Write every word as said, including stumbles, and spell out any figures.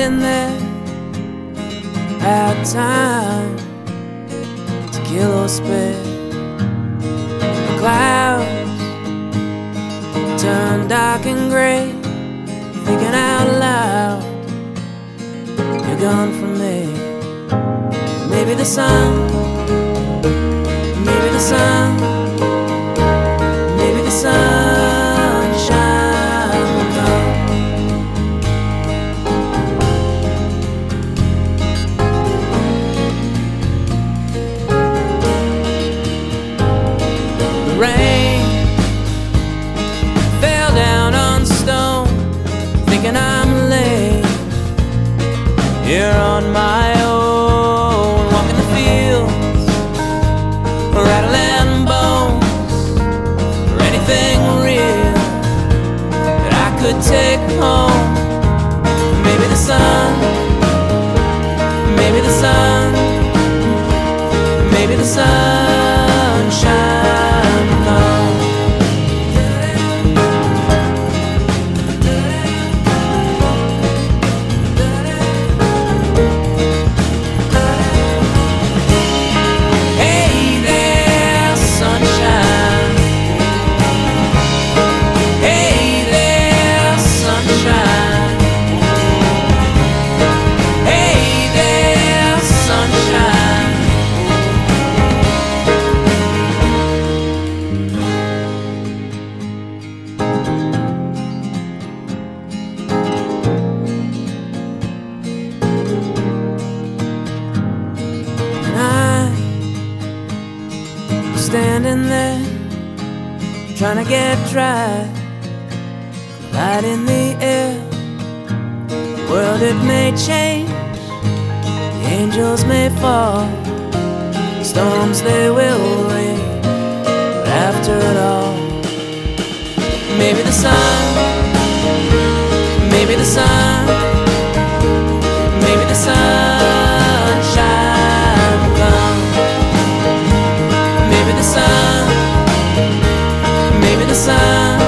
standing there, out time to kill or spare. The clouds turn dark and grey, thinking out loud, you're gone from me. Maybe the sun, maybe the sun, maybe the sunshine will come. The rain fell down on stone, thinking I'm late here on my own, walking the fields, rattling bones, or anything real that I could take home. Maybe the sun, maybe the sun, maybe the sunshine will come. Standing there, trying to get dry, light in the air. The world, it may change, the angels may fall, storms they will rain, but after it all, maybe the sun, maybe the sun, maybe the sunshine will come. Maybe the sun, maybe the sun.